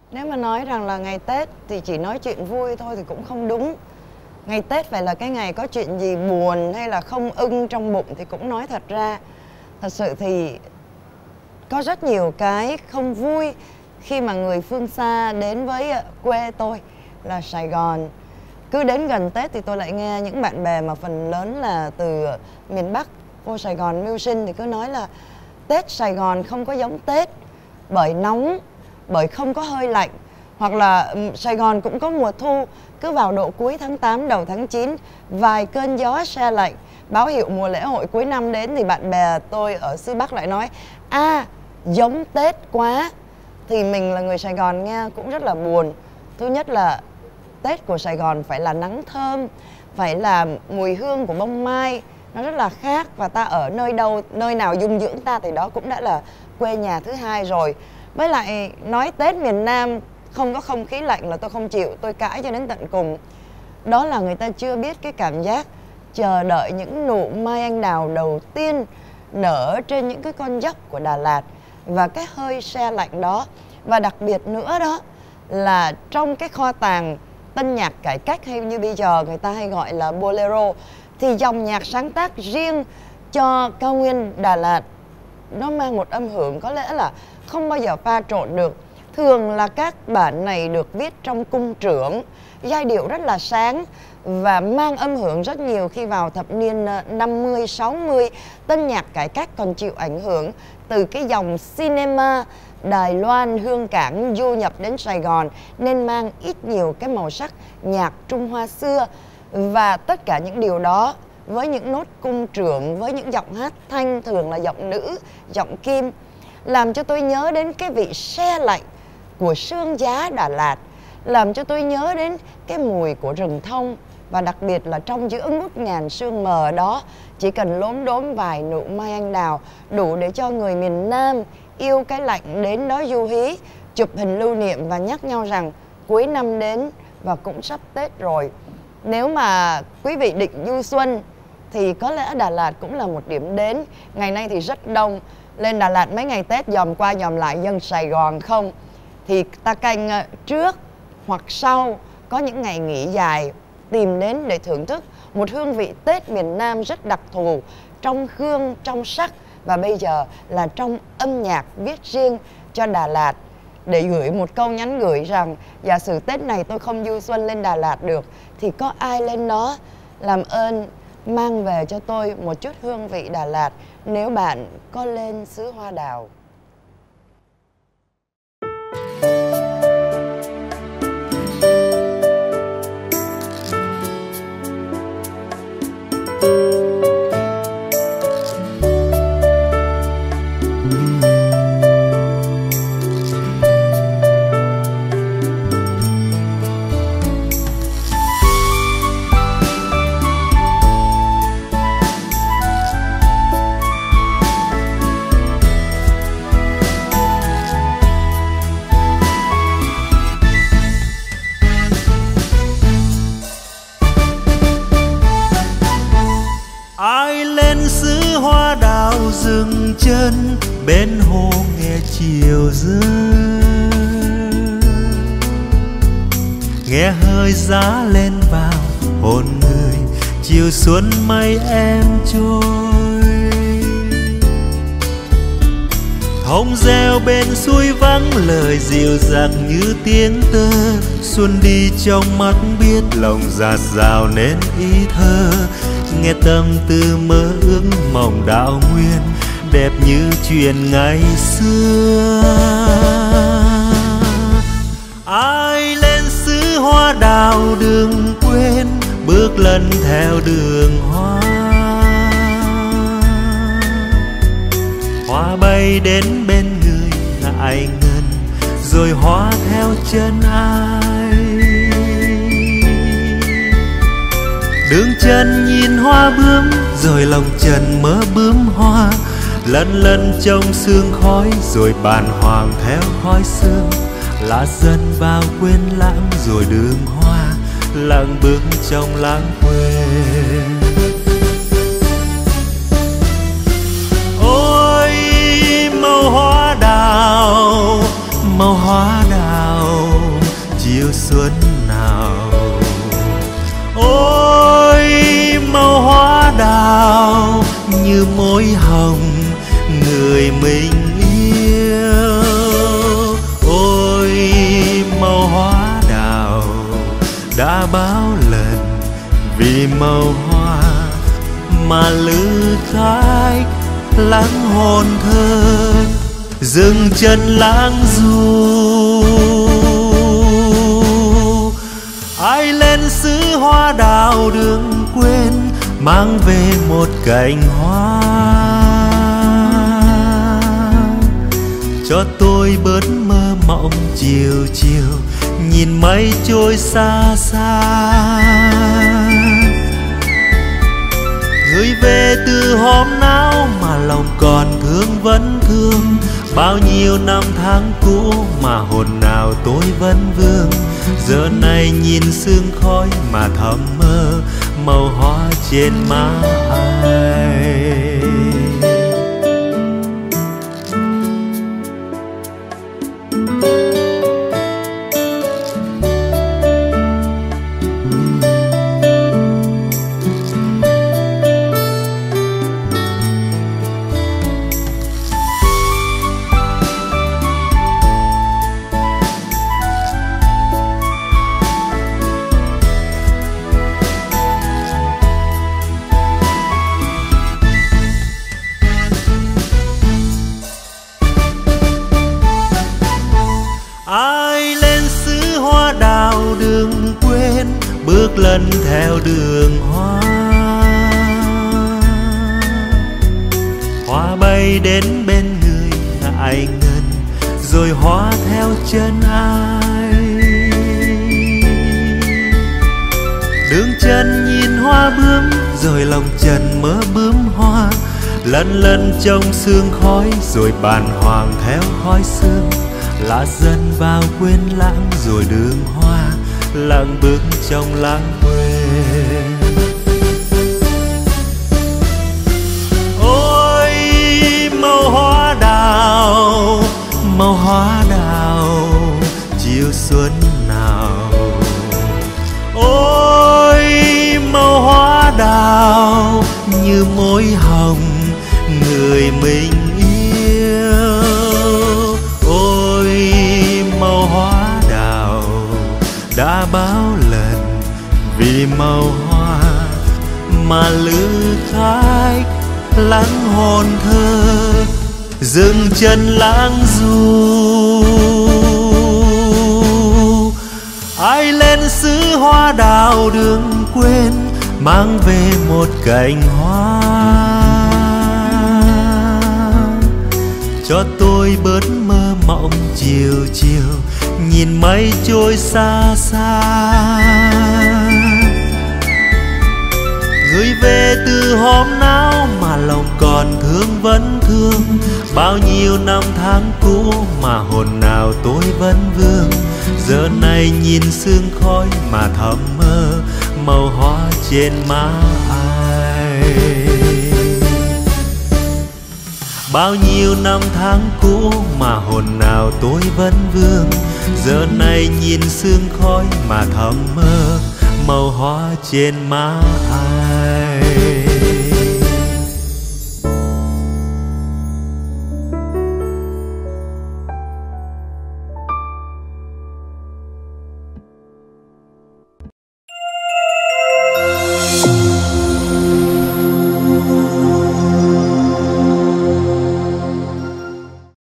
Nếu mà nói rằng là ngày Tết thì chỉ nói chuyện vui thôi thì cũng không đúng. Ngày Tết phải là cái ngày có chuyện gì buồn hay là không ưng trong bụng thì cũng nói thật ra. Thật sự thì có rất nhiều cái không vui khi mà người phương xa đến với quê tôi là Sài Gòn. Cứ đến gần Tết thì tôi lại nghe những bạn bè mà phần lớn là từ miền Bắc vô Sài Gòn mưu sinh thì cứ nói là Tết Sài Gòn không có giống Tết bởi nóng, bởi không có hơi lạnh. Hoặc là Sài Gòn cũng có mùa thu, cứ vào độ cuối tháng 8 đầu tháng 9 vài cơn gió se lạnh báo hiệu mùa lễ hội cuối năm đến thì bạn bè tôi ở xứ Bắc lại nói giống Tết quá. Thì mình là người Sài Gòn nghe cũng rất là buồn. Thứ nhất là Tết của Sài Gòn phải là nắng thơm, phải là mùi hương của bông mai, nó rất là khác. Và ta ở nơi đâu, nơi nào dung dưỡng ta thì đó cũng đã là quê nhà thứ hai rồi. Với lại nói Tết miền Nam không có không khí lạnh là tôi không chịu, tôi cãi cho đến tận cùng. Đó là người ta chưa biết cái cảm giác chờ đợi những nụ mai anh đào đầu tiên nở trên những cái con dốc của Đà Lạt. Và cái hơi se lạnh đó. Và đặc biệt nữa đó là trong cái kho tàng tân nhạc cải cách hay như bây giờ người ta hay gọi là bolero, thì dòng nhạc sáng tác riêng cho cao nguyên Đà Lạt nó mang một âm hưởng có lẽ là không bao giờ pha trộn được. Thường là các bản này được viết trong cung trưởng, giai điệu rất là sáng và mang âm hưởng rất nhiều khi vào thập niên 50, 60. Tân nhạc cải cách còn chịu ảnh hưởng từ cái dòng cinema Đài Loan, Hương Cảng du nhập đến Sài Gòn nên mang ít nhiều cái màu sắc nhạc Trung Hoa xưa. Và tất cả những điều đó với những nốt cung trưởng, với những giọng hát thanh thường là giọng nữ, giọng kim, làm cho tôi nhớ đến cái vị se lạnh của sương giá Đà Lạt, làm cho tôi nhớ đến cái mùi của rừng thông. Và đặc biệt là trong giữa ngút ngàn sương mờ đó, chỉ cần lốm đốm vài nụ mai anh đào đủ để cho người miền Nam yêu cái lạnh đến đó du hí, chụp hình lưu niệm và nhắc nhau rằng cuối năm đến và cũng sắp Tết rồi. Nếu mà quý vị định du xuân thì có lẽ Đà Lạt cũng là một điểm đến. Ngày nay thì rất đông, lên Đà Lạt mấy ngày Tết dòm qua dòm lại dân Sài Gòn không. Thì ta canh trước hoặc sau có những ngày nghỉ dài tìm đến để thưởng thức một hương vị Tết miền Nam rất đặc thù trong hương, trong sắc và bây giờ là trong âm nhạc viết riêng cho Đà Lạt. Để gửi một câu nhắn gửi rằng giả sử Tết này tôi không du xuân lên Đà Lạt được thì có ai lên đó làm ơn mang về cho tôi một chút hương vị Đà Lạt nếu bạn có lên xứ Hoa Đào. Dừng chân bên hồ nghe chiều rơi, nghe hơi giá lên vào hồn người, chiều xuân mây em trôi. Thông reo bên suối vắng lời dịu dàng như tiếng tơ, xuân đi trong mắt biết lòng dạt dào nên ý thơ. Nghe tâm tư mơ ước mộng đạo nguyên đẹp như chuyện ngày xưa. Ai lên xứ Hoa Đào đừng quên bước lần theo đường hoa. Hoa bay đến bên người ngại ngần rồi hoa theo chân ai. Đứng chân nhìn hoa bướm rồi lòng trần mơ bướm hoa. Lân lân trong sương khói rồi bàng hoàng theo khói sương. Lá dần vào quên lãng rồi đường hoa lặng bước trong lãng quên. Ôi màu hoa đào, màu hoa đào chiều xuân nào. Ôi màu hoa đào như môi hồng người mình yêu. Ôi màu hoa đào đã bao lần vì màu hoa mà lữ khách lắng hồn thơ dừng chân lãng du. Ai lên xứ hoa đào đừng quên mang về một cành hoa cho tôi bớt mơ mộng chiều chiều nhìn mây trôi xa xa. Gửi về từ hôm nào mà lòng còn thương vẫn thương, bao nhiêu năm tháng cũ mà hồn nào tôi vẫn vương. Giờ này nhìn sương khói mà thầm mơ màu hoa trên má ai. Ai lên xứ hoa đào đừng quên bước lần theo đường hoa. Hoa bay đến bên người ngại ngần rồi hoa theo chân ai. Đứng chân nhìn hoa bướm rồi lòng trần mơ bướm hoa. Lân lân trong sương khói rồi bàng hoàng theo khói sương. Lá dần vào quên lãng rồi đường hoa lặng bước trong lãng quên. Ôi màu hoa đào, màu hoa đào chiều xuân nào. Ôi màu hoa đào như môi hồng người mình yêu. Ôi màu hoa đào đã bao lần vì màu hoa mà lữ khách lắng hồn thơ dừng chân lãng du. Ai lên xứ hoa đào đừng quên mang về một cành hoa cho tôi bớt mơ mộng chiều chiều nhìn mây trôi xa xa. Gửi về từ hôm nào mà lòng còn thương vẫn thương, bao nhiêu năm tháng cũ mà hồn nào tôi vẫn vương. Giờ này nhìn sương khói mà thầm mơ màu hoa trên má ai. Bao nhiêu năm tháng cũ mà hồn nào tôi vẫn vương. Giờ này nhìn sương khói mà thầm mơ màu hoa trên má ai.